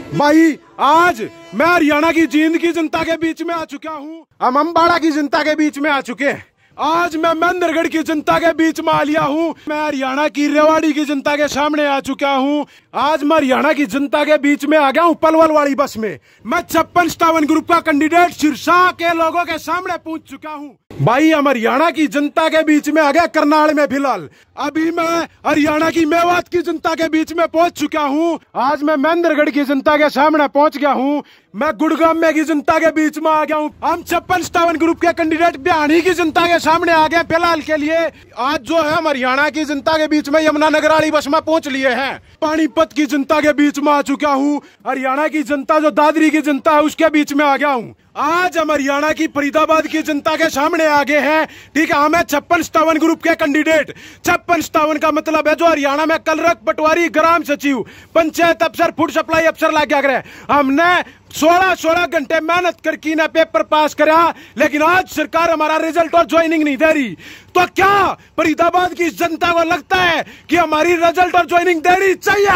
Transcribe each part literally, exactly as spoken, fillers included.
भाई आज मैं हरियाणा की जींद की जनता के बीच में आ चुका हूँ, हम अम्बाड़ा की जनता के बीच में आ चुके हैं। आज मैं महेंद्रगढ़ की जनता के बीच में आ लिया हूँ। मैं हरियाणा की रेवाड़ी की जनता के सामने आ चुका हूँ। आज मैं हरियाणा की जनता के बीच में आ गया हूँ पलवल वाली बस में। मैं छप्पन सत्तावन ग्रुप का कैंडिडेट सिरसा के लोगों के सामने पूछ चुका हूँ। भाई हम हरियाणा की जनता के बीच में आ गया करनाल में फिलहाल। अभी मैं हरियाणा की मेवात की जनता के बीच में पहुंच चुका हूं। आज मैं महेंद्रगढ़ की जनता के सामने पहुंच गया हूं। मैं गुड़गांव में की जनता के बीच में आ गया हूं। हम छप्पन सत्तावन ग्रुप के कैंडिडेट बिहानी की जनता के सामने आ गए फिलहाल के लिए। आज जो है हम हरियाणा की जनता के बीच में यमुनानगर वाली बस में पहुंच लिए हैं। पानीपत की जनता के बीच में आ चुका हूँ। हरियाणा की जनता जो दादरी की जनता है उसके बीच में आ गया हूँ। आज हम हरियाणा की फरीदाबाद की जनता के सामने आगे हैं। ठीक है, हमें छप्पन सत्तावन ग्रुप के कैंडिडेट। छप्पन सत्तावन का मतलब है जो हरियाणा में कलरक, पटवारी, ग्राम सचिव, पंचायत अफसर, फूड सप्लाई अफसर लग गया करे। हमने सोलह सोलह घंटे मेहनत करके ना पेपर पास करा, लेकिन आज सरकार हमारा रिजल्ट और ज्वाइनिंग नहीं दे रही। तो क्या फरीदाबाद की जनता को लगता है कि हमारी रिजल्ट और ज्वाइनिंग देनी चाहिए?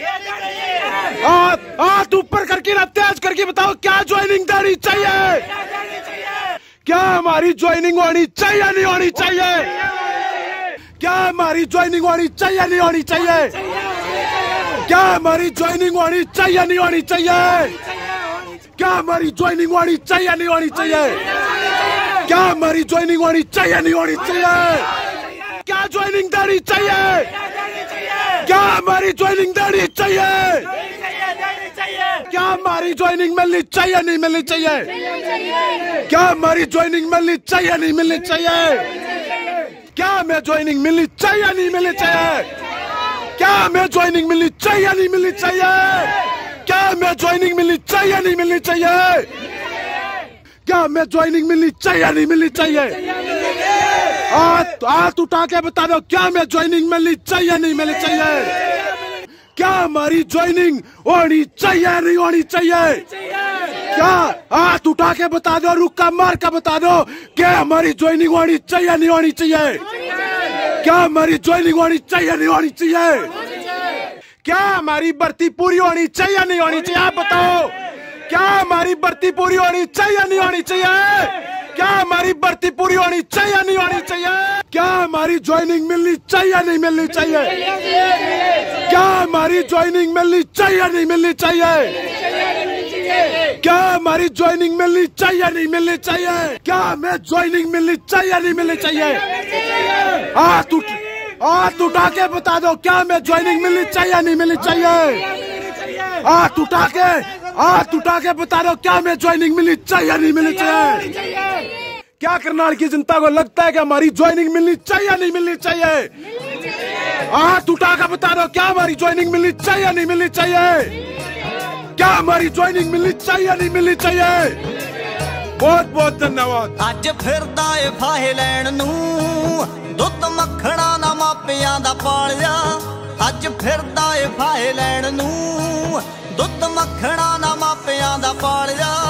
हाथ ऊपर करके ना तेज करके बताओ, क्या ज्वाइनिंग देनी चाहिए? क्या हमारी ज्वाइनिंग होनी चाहिए नहीं होनी चाहिए? क्या हमारी ज्वाइनिंग होनी चाहिए नहीं होनी चाहिए? क्या हमारी ज्वाइनिंग होनी चाहिए नहीं होनी चाहिए? क्या हमारी ज्वाइनिंग होनी चाहिए नहीं होनी चाहिए? क्या हमारी ज्वाइनिंग होनी चाहिए नहीं होनी चाहिए? क्या ज्वाइनिंग देनी चाहिए? क्या हमारी ज्वाइनिंग देनी चाहिए? क्या हमारी ज्वाइनिंग मिलनी चाहिए नहीं मिलनी चाहिए? क्या हमारी ज्वाइनिंग मिलनी चाहिए नहीं मिलनी चाहिए? क्या हमें ज्वाइनिंग मिलनी चाहिए नहीं मिलनी चाहिए? क्या हमें ज्वाइनिंग मिलनी चाहिए नहीं मिलनी चाहिए? क्या हमें ज्वाइनिंग मिलनी चाहिए नहीं मिलनी चाहिए? क्या हमें ज्वाइनिंग मिलनी चाहिए नहीं मिलनी चाहिए? हाथ हाथ उठा के बता दो, क्या हमें ज्वाइनिंग मिलनी चाहिए नहीं मिलनी चाहिए? क्या हमारी ज्वाइनिंग होनी चाहिए नहीं होनी चाहिए? क्या हाथ उठा के बता दो, रुका मार का बता दो, क्या हमारी ज्वाइनिंग होनी चाहिए नहीं होनी चाहिए? क्या हमारी ज्वाइनिंग होनी चाहिए नहीं होनी चाहिए? क्या हमारी भर्ती पूरी होनी चाहिए नहीं होनी चाहिए? आप बताओ, क्या हमारी भर्ती पूरी होनी चाहिए नहीं होनी चाहिए? क्या हमारी भर्ती पूरी होनी चाहिए नहीं होनी चाहिए? क्या हमारी ज्वाइनिंग मिलनी चाहिए नहीं मिलनी चाहिए? क्या हमारी ज्वाइनिंग मिलनी चाहिए नहीं मिलनी चाहिए? क्या हमारी ज्वाइनिंग मिलनी चाहिए नहीं मिलनी चाहिए? क्या हमें ज्वाइनिंग मिलनी चाहिए नहीं मिलनी चाहिए? हाथ उठ हाथ उठा के बता दो, क्या हमें ज्वाइनिंग मिलनी चाहिए नहीं मिलनी चाहिए? हाथ उठा के हाथ उठा के बता दो, क्या हमें ज्वाइनिंग मिलनी चाहिए नहीं मिलनी चाहिए? क्या करनाल की जनता को लगता है कि हमारी ज्वाइनिंग मिलनी चाहिए नहीं मिलनी चाहिए? हाथ उठा के बता दो, क्या हमारी ज्वाइनिंग मिलनी चाहिए नहीं मिलनी चाहिए? क्या हमारी ज्वाइनिंग मिलनी चाहिए नहीं मिलनी चाहिए? बहुत बहुत धन्यवाद। अज फिरदा ए फाहे लैण नू, दुध मखणा ना मापियां दा पालिया। अज फिरदा ए फाहे लैण नू, दुध मखणा ना मापियां दा पालिया।